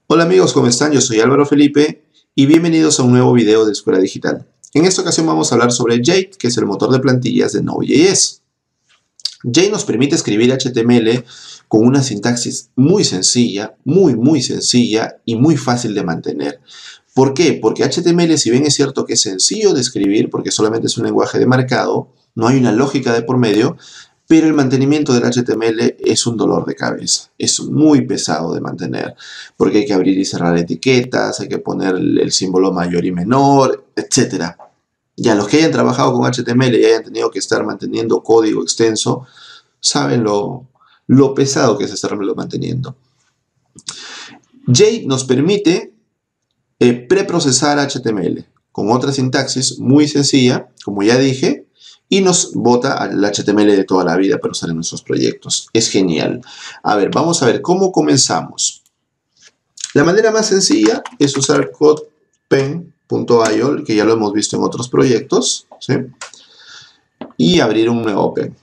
Hola amigos, ¿cómo están? Yo soy Álvaro Felipe y bienvenidos a un nuevo video de Escuela Digital. En esta ocasión vamos a hablar sobre Jade, que es el motor de plantillas de Node.js. Jade nos permite escribir HTML con una sintaxis muy sencilla, muy sencilla y muy fácil de mantener. ¿Por qué? Porque HTML, si bien es cierto que es sencillo de escribir, porque solamente es un lenguaje de marcado, no hay una lógica de por medio, pero el mantenimiento del HTML es un dolor de cabeza. Es muy pesado de mantener, porque hay que abrir y cerrar etiquetas, hay que poner el símbolo mayor y menor, etc. Ya los que hayan trabajado con HTML y hayan tenido que estar manteniendo código extenso, saben lo pesado que es estarlo manteniendo. Jade nos permite preprocesar HTML con otra sintaxis muy sencilla, como ya dije, y nos bota al HTML de toda la vida para usar en nuestros proyectos. Es genial. A ver, vamos a ver cómo comenzamos. La manera más sencilla es usar CodePen.io, que ya lo hemos visto en otros proyectos, ¿sí? Y abrir un nuevo pen.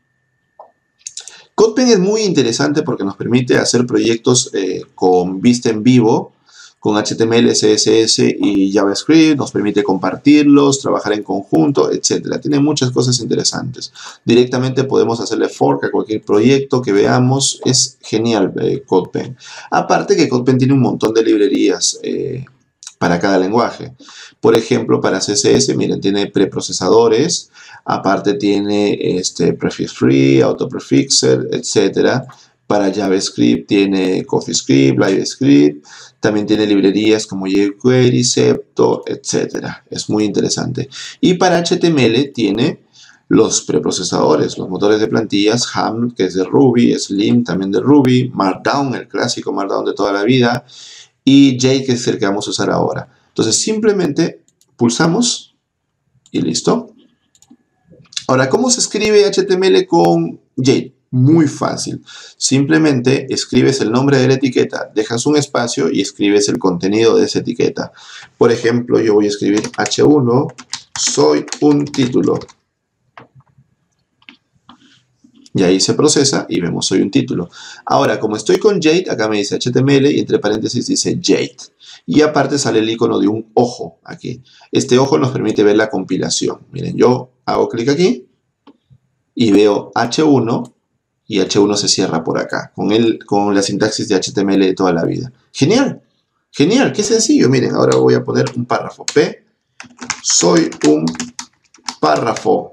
CodePen es muy interesante porque nos permite hacer proyectos con vista en vivo, con HTML, CSS y JavaScript, nos permite compartirlos, trabajar en conjunto, etc. Tiene muchas cosas interesantes. Directamente podemos hacerle fork a cualquier proyecto que veamos. Es genial CodePen. Aparte que CodePen tiene un montón de librerías para cada lenguaje. Por ejemplo, para CSS, miren, tiene preprocesadores, aparte tiene prefix free, autoprefixer, etc. Para JavaScript tiene CoffeeScript, LiveScript, también tiene librerías como jQuery, Septo, etc. Es muy interesante. Y para HTML tiene los preprocesadores, los motores de plantillas, Ham, que es de Ruby, Slim, también de Ruby, Markdown, el clásico Markdown de toda la vida, y Jade, que es el que vamos a usar ahora. Entonces simplemente pulsamos y listo. Ahora, ¿cómo se escribe HTML con Jade? Muy fácil. Simplemente escribes el nombre de la etiqueta, dejas un espacio y escribes el contenido de esa etiqueta. Por ejemplo, yo voy a escribir H1, soy un título. Y ahí se procesa y vemos soy un título. Ahora, como estoy con Jade, acá me dice HTML y entre paréntesis dice Jade. Y aparte sale el icono de un ojo aquí. Este ojo nos permite ver la compilación. Miren, yo hago clic aquí y veo H1 y H1 se cierra por acá con la sintaxis de HTML de toda la vida. ¡Genial! ¡Genial! ¡Qué sencillo! Miren, ahora voy a poner un párrafo. P. Soy un párrafo.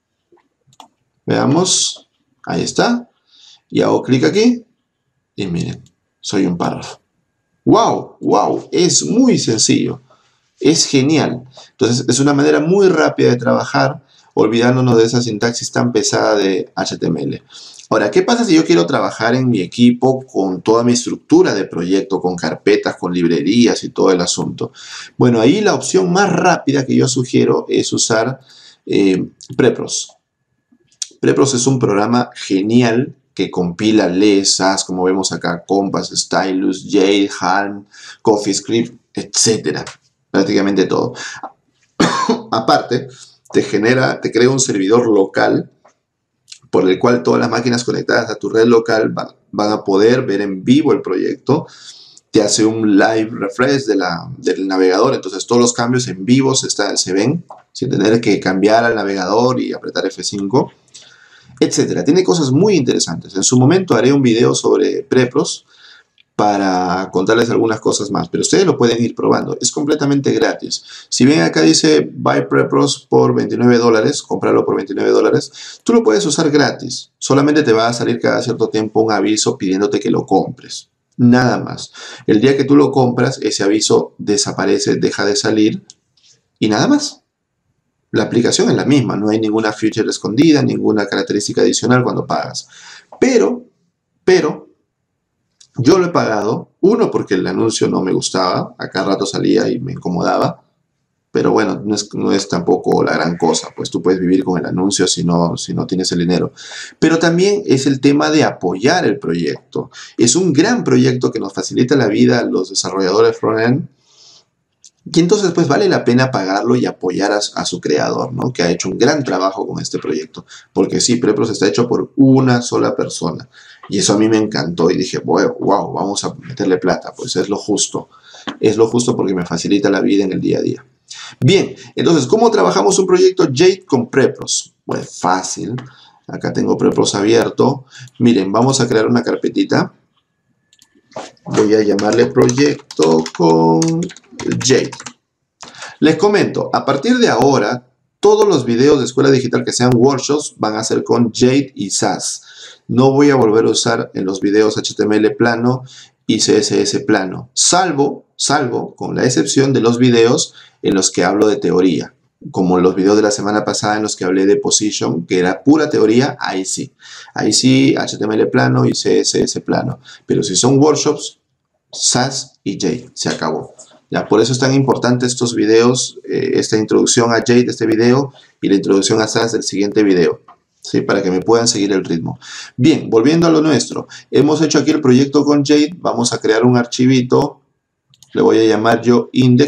Veamos. Ahí está. Y hago clic aquí. Y miren, soy un párrafo. ¡Wow! ¡Wow! Es muy sencillo. Es genial. Entonces, es una manera muy rápida de trabajar, olvidándonos de esa sintaxis tan pesada de HTML. Ahora, ¿qué pasa si yo quiero trabajar en mi equipo con toda mi estructura de proyecto, con carpetas, con librerías y todo el asunto? Bueno, ahí la opción más rápida que yo sugiero es usar Prepros. Prepros es un programa genial que compila, lee, SAS, como vemos acá, Compass, Stylus, Jade, Halm, CoffeeScript, etc. Prácticamente todo. Aparte, te crea un servidor local por el cual todas las máquinas conectadas a tu red local van a poder ver en vivo el proyecto. Te hace un live refresh del navegador, entonces todos los cambios en vivo se ven sin tener que cambiar al navegador y apretar F5, etc. Tiene cosas muy interesantes. En su momento haré un video sobre Prepros para contarles algunas cosas más, pero ustedes lo pueden ir probando, es completamente gratis. Si ven acá dice Buy Prepros por $29, comprarlo por $29, tú lo puedes usar gratis, solamente te va a salir cada cierto tiempo un aviso pidiéndote que lo compres, nada más. El día que tú lo compras, ese aviso desaparece, deja de salir y nada más. La aplicación es la misma, no hay ninguna feature escondida, ninguna característica adicional cuando pagas. Pero, yo lo he pagado, uno, porque el anuncio no me gustaba, a cada rato salía y me incomodaba, pero bueno, no es tampoco la gran cosa, pues tú puedes vivir con el anuncio si no tienes el dinero. Pero también es el tema de apoyar el proyecto. Es un gran proyecto que nos facilita la vida a los desarrolladores front-end, y entonces pues vale la pena pagarlo y apoyar a su creador, ¿no? Que ha hecho un gran trabajo con este proyecto, porque sí, Prepros está hecho por una sola persona. Y eso a mí me encantó y dije, wow, vamos a meterle plata. Pues es lo justo. Es lo justo porque me facilita la vida en el día a día. Bien, entonces, ¿cómo trabajamos un proyecto Jade con Prepros? Pues fácil. Acá tengo Prepros abierto. Miren, vamos a crear una carpetita. Voy a llamarle proyecto con Jade. Les comento, a partir de ahora, todos los videos de Escuela Digital que sean workshops van a ser con Jade y Sass. No voy a volver a usar en los videos HTML plano y CSS plano, salvo con la excepción de los videos en los que hablo de teoría, como los videos de la semana pasada en los que hablé de Position, que era pura teoría, ahí sí HTML plano y CSS plano, pero si son workshops, Sass y Jade, se acabó. Ya, por eso es tan importante estos videos, esta introducción a Jade de este video y la introducción a Sass del siguiente video, ¿sí? Para que me puedan seguir el ritmo. Bien, volviendo a lo nuestro. Hemos hecho aquí el proyecto con Jade. Vamos a crear un archivito. Le voy a llamar yo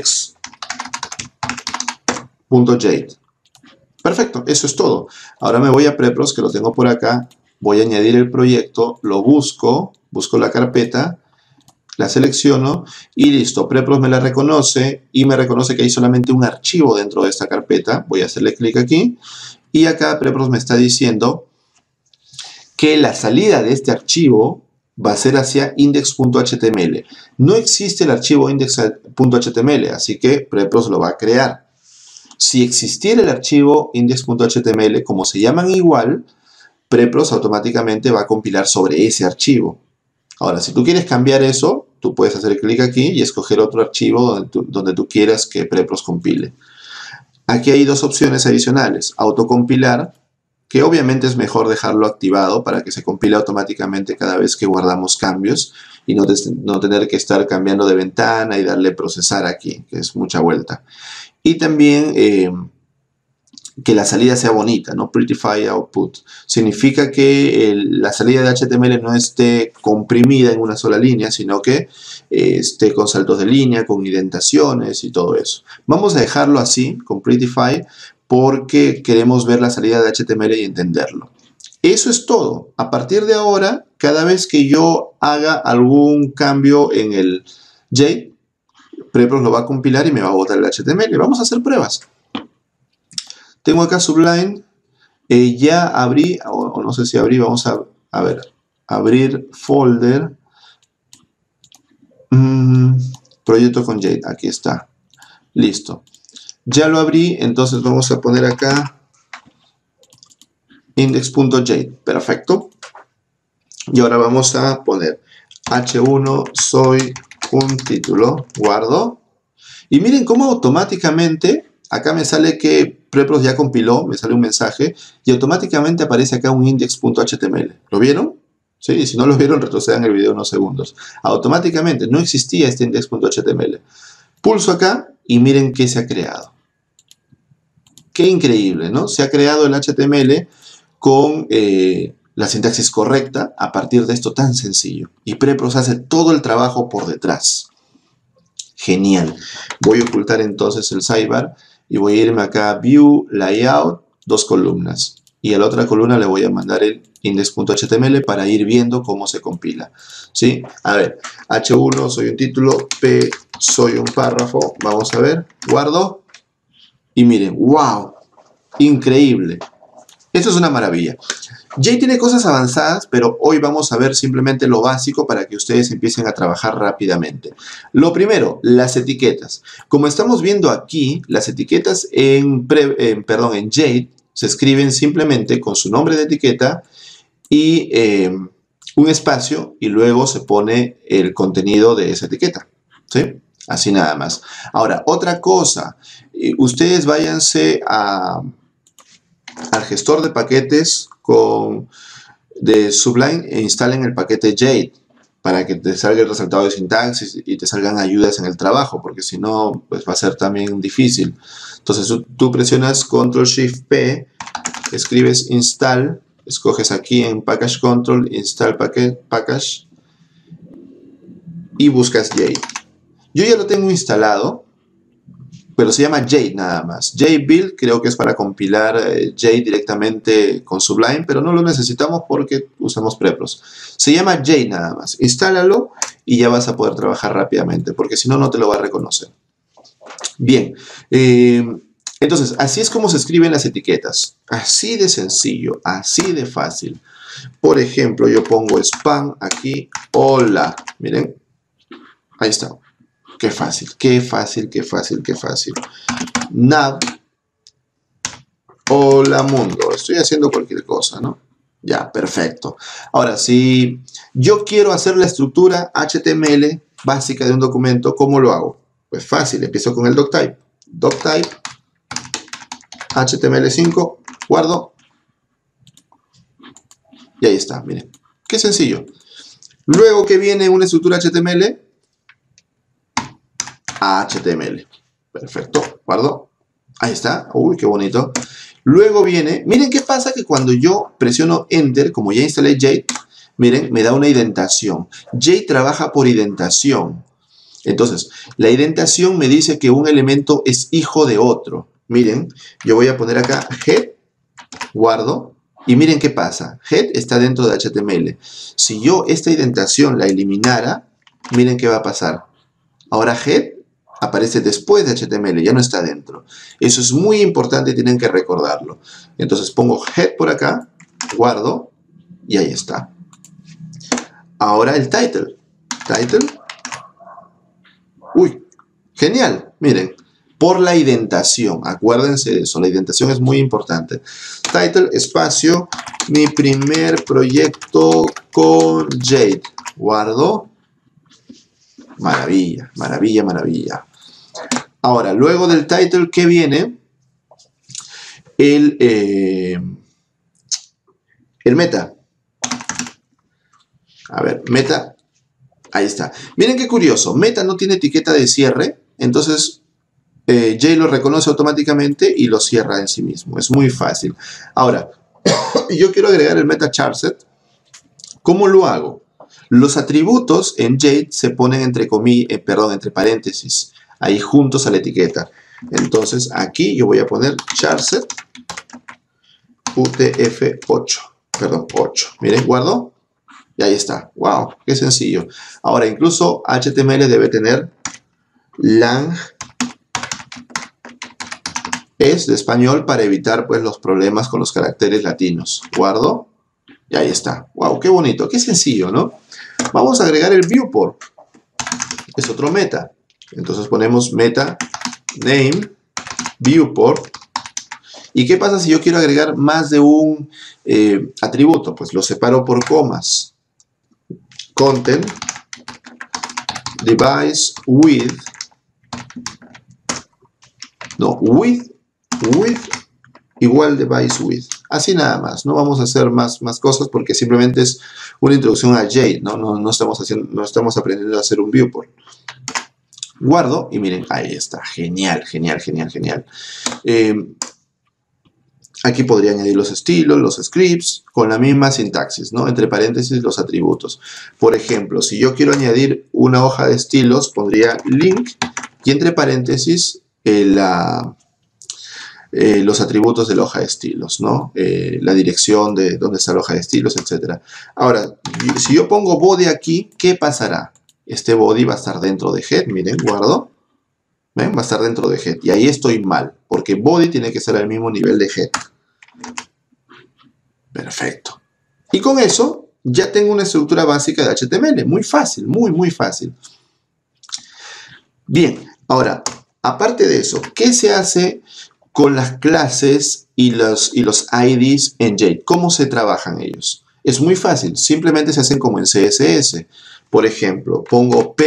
index.jade. Perfecto, eso es todo. Ahora me voy a Prepros, que lo tengo por acá. Voy a añadir el proyecto, lo busco la carpeta, la selecciono y listo. Prepros me la reconoce y me reconoce que hay solamente un archivo dentro de esta carpeta. Voy a hacerle clic aquí y acá Prepros me está diciendo que la salida de este archivo va a ser hacia index.html. No existe el archivo index.html, así que Prepros lo va a crear. Si existiera el archivo index.html, como se llaman igual, Prepros automáticamente va a compilar sobre ese archivo. Ahora, si tú quieres cambiar eso, tú puedes hacer clic aquí y escoger otro archivo donde tú quieras que Prepros compile. Aquí hay dos opciones adicionales. Autocompilar, que obviamente es mejor dejarlo activado para que se compile automáticamente cada vez que guardamos cambios y no tener que estar cambiando de ventana y darle procesar aquí, que es mucha vuelta. Y también que la salida sea bonita, ¿no? Prettify output. Significa que la salida de HTML no esté comprimida en una sola línea, sino que esté con saltos de línea, con indentaciones y todo eso. Vamos a dejarlo así, con Prettify, porque queremos ver la salida de HTML y entenderlo. Eso es todo. A partir de ahora, cada vez que yo haga algún cambio en el Jade, Prepros lo va a compilar y me va a botar el HTML. Vamos a hacer pruebas. Tengo acá Sublime, ya abrí, o no sé si abrí, vamos a ver, abrir folder, proyecto con Jade, aquí está, listo. Ya lo abrí, entonces vamos a poner acá index.jade, perfecto. Y ahora vamos a poner h1 soy un título, guardo. Y miren cómo automáticamente, acá me sale que Prepros ya compiló, me sale un mensaje y automáticamente aparece acá un index.html. ¿Lo vieron? Sí, si no lo vieron, retrocedan el video unos segundos. Automáticamente, no existía este index.html. Pulso acá y miren qué se ha creado. Qué increíble, ¿no? Se ha creado el HTML con la sintaxis correcta a partir de esto tan sencillo. Y Prepros hace todo el trabajo por detrás. Genial. Voy a ocultar entonces el sidebar y voy a irme acá a View, Layout, 2 columnas. Y a la otra columna le voy a mandar el index.html para ir viendo cómo se compila. ¿Sí? A ver, H1 soy un título, P soy un párrafo. Vamos a ver, guardo. Y miren, ¡wow! Increíble. Esto es una maravilla. Jade tiene cosas avanzadas, pero hoy vamos a ver simplemente lo básico para que ustedes empiecen a trabajar rápidamente. Lo primero, las etiquetas. Como estamos viendo aquí, las etiquetas en Jade se escriben simplemente con su nombre de etiqueta y un espacio y luego se pone el contenido de esa etiqueta. ¿Sí? Así nada más. Ahora, otra cosa. Ustedes váyanse al gestor de paquetes de Sublime e instalen el paquete Jade para que te salga el resultado de sintaxis y te salgan ayudas en el trabajo, porque si no, pues va a ser también difícil. Entonces tú presionas Ctrl+Shift+P, escribes install, escoges aquí en Package Control, install package y buscas Jade. Yo ya lo tengo instalado. pero se llama Jade nada más. JBuild creo que es para compilar Jade directamente con Sublime, pero no lo necesitamos porque usamos Prepros. Se llama Jade nada más. Instálalo y ya vas a poder trabajar rápidamente, porque si no, no te lo va a reconocer. Bien, entonces, así es como se escriben las etiquetas. Así de sencillo, así de fácil. Por ejemplo, yo pongo spam aquí, hola. Miren, ahí está. Qué fácil, qué fácil, qué fácil, qué fácil. Nav, hola mundo. Estoy haciendo cualquier cosa, ¿no? Ya, perfecto. Ahora, si yo quiero hacer la estructura HTML básica de un documento, ¿cómo lo hago? Pues fácil, empiezo con el doctype. Doctype, HTML5, guardo. Y ahí está, miren. Qué sencillo. Luego que viene una estructura HTML, HTML. Perfecto, guardo. Ahí está. Uy, qué bonito. Luego viene, miren qué pasa que cuando yo presiono Enter, como ya instalé Jade, miren, me da una indentación. Jade trabaja por indentación. Entonces, la indentación me dice que un elemento es hijo de otro. Miren, yo voy a poner acá head, guardo, y miren qué pasa. Head está dentro de HTML. Si yo esta indentación la eliminara, miren qué va a pasar. Ahora head aparece después de HTML, ya no está dentro. Eso es muy importante y tienen que recordarlo. Entonces pongo head por acá, guardo, y ahí está. Ahora el title. Title. Uy, genial, miren. Por la indentación, acuérdense de eso, la indentación es muy importante. Title, espacio, mi primer proyecto con Jade. Guardo. Maravilla, maravilla, maravilla. Ahora, luego del title, ¿qué viene? El meta. A ver, meta. Ahí está. Miren qué curioso. Meta no tiene etiqueta de cierre. Entonces, Jade lo reconoce automáticamente y lo cierra en sí mismo. Es muy fácil. Ahora, yo quiero agregar el meta charset. ¿Cómo lo hago? Los atributos en Jade se ponen entre paréntesis, ahí juntos a la etiqueta. Entonces aquí yo voy a poner charset UTF-8, perdón, 8. Miren, guardo y ahí está. ¡Wow! ¡Qué sencillo! Ahora, incluso HTML debe tener lang es de español para evitar pues los problemas con los caracteres latinos. Guardo y ahí está. ¡Wow! ¡Qué bonito! ¡Qué sencillo!, ¿no? Vamos a agregar el viewport. Es otro meta. Entonces ponemos meta name viewport. ¿Y qué pasa si yo quiero agregar más de un atributo? Pues lo separo por comas. Content device with. No, with igual device with. Así nada más. No vamos a hacer más cosas porque simplemente es una introducción a Jade. No estamos aprendiendo a hacer un viewport. Guardo y miren, ahí está. Genial, genial, genial, genial. Aquí podría añadir los estilos, los scripts, con la misma sintaxis, ¿no? Entre paréntesis los atributos. Por ejemplo, si yo quiero añadir una hoja de estilos, pondría link y entre paréntesis los atributos de la hoja de estilos, ¿no? La dirección de dónde está la hoja de estilos, etc. Ahora, si yo pongo body aquí, ¿qué pasará? Este body va a estar dentro de head, miren, guardo. ¿Ven? Va a estar dentro de head. Y ahí estoy mal, porque body tiene que estar al mismo nivel de head. Perfecto. Y con eso ya tengo una estructura básica de HTML. Muy fácil, muy fácil. Bien, ahora, aparte de eso, ¿qué se hace con las clases y los IDs en Jade? ¿Cómo se trabajan ellos? Es muy fácil, simplemente se hacen como en CSS. Por ejemplo, pongo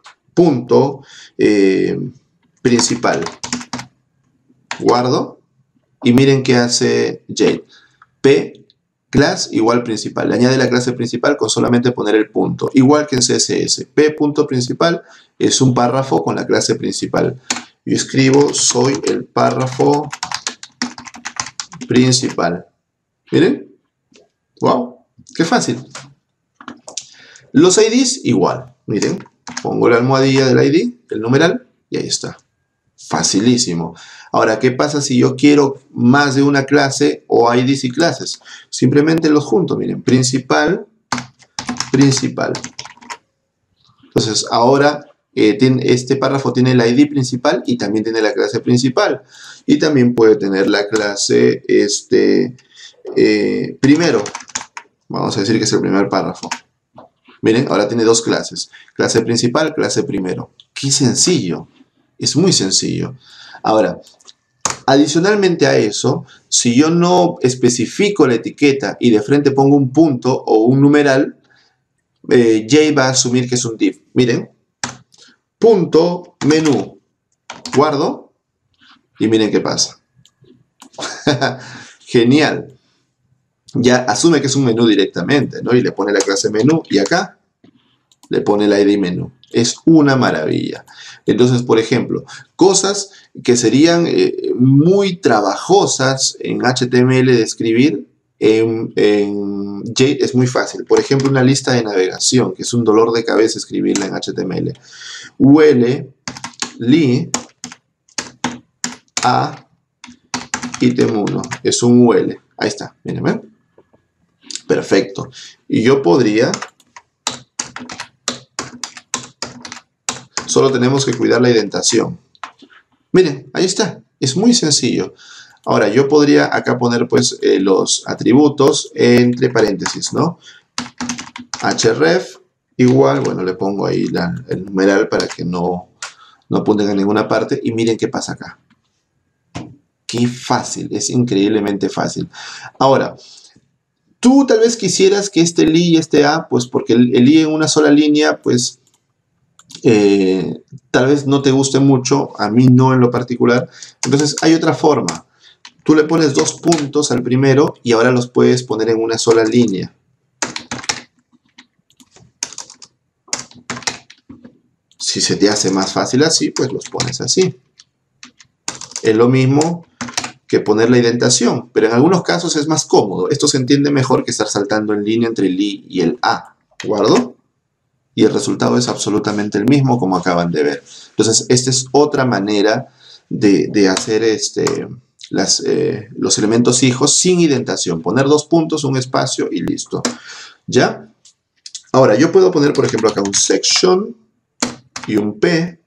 p.principal. Guardo y miren qué hace Jade. P class igual principal. Le añade la clase principal con solamente poner el punto. Igual que en CSS. P.principal es un párrafo con la clase principal. Yo escribo soy el párrafo principal. Miren. Wow. Qué fácil. Los IDs igual. Miren. Pongo la almohadilla del ID, el numeral, y ahí está. Facilísimo. Ahora, ¿qué pasa si yo quiero más de una clase o IDs y clases? Simplemente los junto, miren, principal, principal. Entonces, ahora este párrafo tiene el ID principal y también tiene la clase principal. Y también puede tener la clase primero. Vamos a decir que es el primer párrafo. Miren, ahora tiene dos clases. Clase principal, clase primero. ¡Qué sencillo! Es muy sencillo. Ahora, adicionalmente a eso, si yo no especifico la etiqueta y de frente pongo un punto o un numeral, Jade va a asumir que es un div. Miren, punto menú. Guardo y miren qué pasa. Genial. Ya asume que es un menú directamente, ¿no? Y le pone la clase menú y acá le pone el ID menú. Es una maravilla. Entonces, por ejemplo, cosas que serían muy trabajosas en HTML de escribir, en Jade es muy fácil. Por ejemplo, una lista de navegación, que es un dolor de cabeza escribirla en HTML. UL, li, a, ítem 1. Es un UL. Ahí está, miren, ¿ven? Perfecto. Y yo podría... Solo tenemos que cuidar la indentación. Miren, ahí está. Es muy sencillo. Ahora, yo podría acá poner pues los atributos entre paréntesis, ¿no? href igual, bueno, le pongo ahí el numeral para que no apunten a ninguna parte. Y miren qué pasa acá. Qué fácil, es increíblemente fácil. Ahora, tú tal vez quisieras que este li y este a, pues porque el li en una sola línea, pues tal vez no te guste mucho, a mí no en lo particular. Entonces hay otra forma. Tú le pones dos puntos al primero y ahora los puedes poner en una sola línea. Si se te hace más fácil así, pues los pones así. Es lo mismo que poner la indentación, pero en algunos casos es más cómodo. Esto se entiende mejor que estar saltando en línea entre el i y el a. ¿Guardo? Y el resultado es absolutamente el mismo, como acaban de ver. Entonces, esta es otra manera de hacer los elementos hijos sin indentación. Poner dos puntos, un espacio y listo. ¿Ya? Ahora, yo puedo poner, por ejemplo, acá un section y un P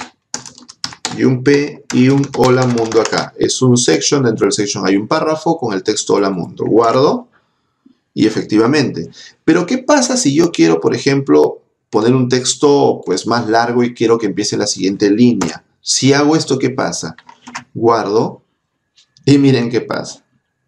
y un P y un hola mundo acá. Es un section, dentro del section hay un párrafo con el texto hola mundo. Guardo y efectivamente. Pero, ¿qué pasa si yo quiero, por ejemplo, poner un texto pues más largo y quiero que empiece la siguiente línea? Si hago esto, ¿qué pasa? Guardo y miren qué pasa.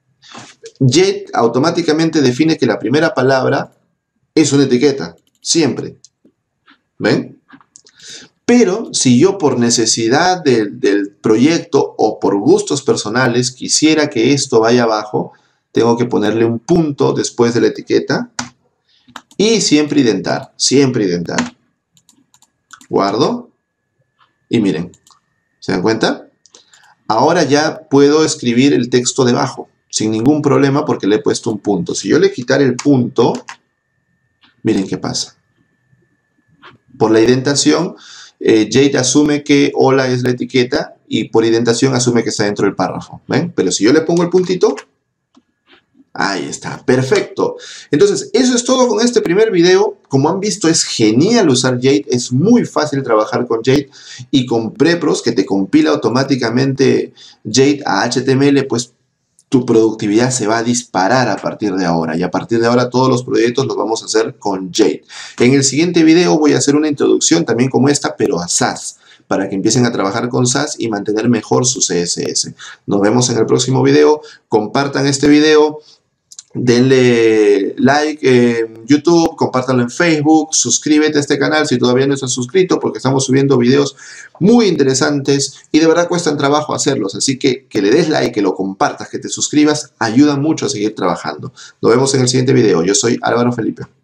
Jade automáticamente define que la primera palabra es una etiqueta, siempre. ¿Ven? Pero si yo por necesidad del proyecto o por gustos personales quisiera que esto vaya abajo, tengo que ponerle un punto después de la etiqueta y siempre indentar, siempre indentar. Guardo y miren, ¿se dan cuenta? Ahora ya puedo escribir el texto debajo sin ningún problema porque le he puesto un punto. Si yo le quitara el punto, miren qué pasa. Por la indentación, Jade asume que hola es la etiqueta y por indentación asume que está dentro del párrafo. ¿Ven? Pero si yo le pongo el puntito, ahí está, perfecto. Entonces, eso es todo con este primer video. Como han visto, es genial usar Jade, es muy fácil trabajar con Jade y con Prepros, que te compila automáticamente Jade a HTML, pues tu productividad se va a disparar a partir de ahora. Y a partir de ahora todos los proyectos los vamos a hacer con Jade. En el siguiente video voy a hacer una introducción también como esta, pero a Sass, para que empiecen a trabajar con Sass y mantener mejor su CSS. Nos vemos en el próximo video. Compartan este video. Denle like en YouTube, compártanlo en Facebook, suscríbete a este canal si todavía no estás suscrito porque estamos subiendo videos muy interesantes y de verdad cuestan trabajo hacerlos, así que le des like, que lo compartas, que te suscribas, ayuda mucho a seguir trabajando. Nos vemos en el siguiente video. Yo soy Álvaro Felipe.